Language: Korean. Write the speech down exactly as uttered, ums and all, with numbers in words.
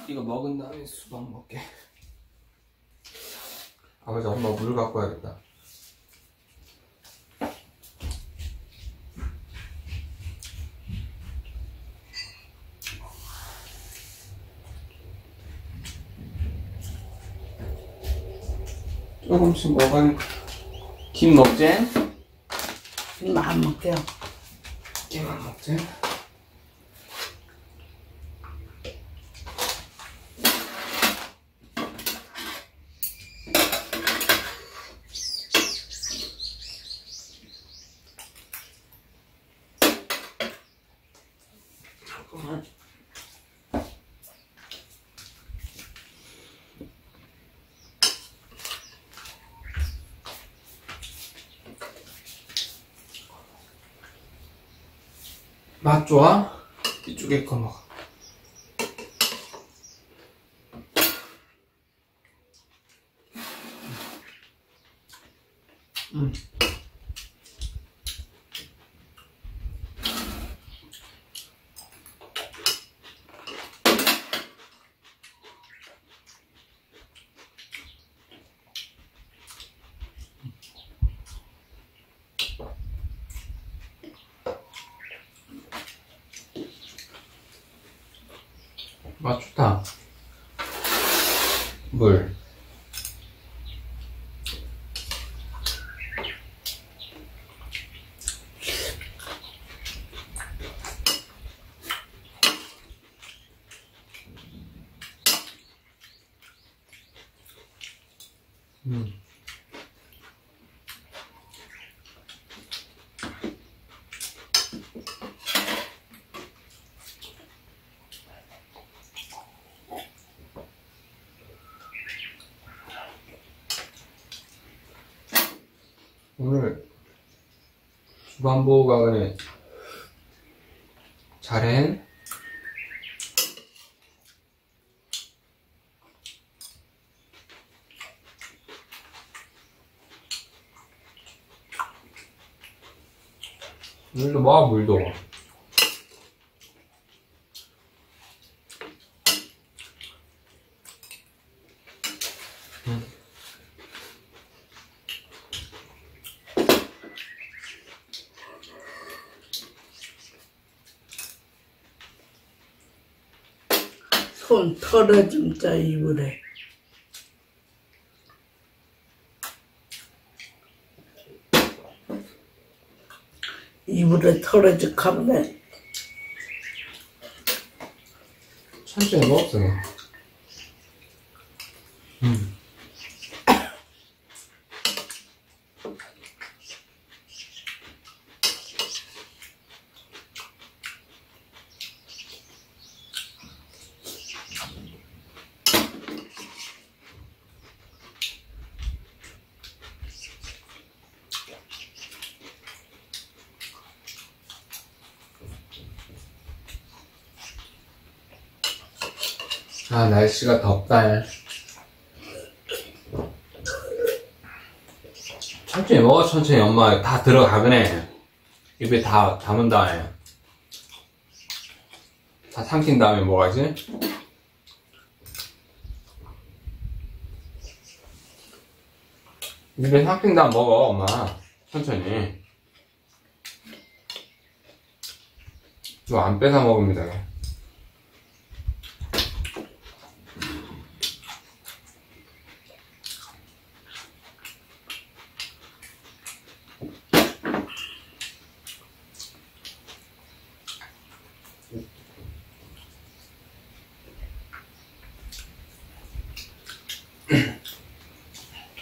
이거 먹은 다음에 수박 먹게. 아버지 엄마 물 갖고 와야겠다. 조금씩 먹으니까. 김 먹지? 김 안 먹게요. 김 안 먹지? 잠깐만. 맛 좋아? 이쪽에 거 먹어. 음. 맛 좋다. 물. 음. 오늘 주반보호가 그래 잘해. 물도 먹어. 물도 응. 손 털어 진짜 이불에. 이불에 털어져 갔네. 천천히 먹었어. 음. 아, 날씨가 덥다. 천천히 먹어. 천천히. 엄마 다 들어가그네. 입에 다 담은 다음에 다 삼킨 다음에 먹어야지. 입에 삼킨 다음 먹어. 엄마 천천히. 이거 안 뺏어 먹으면 돼.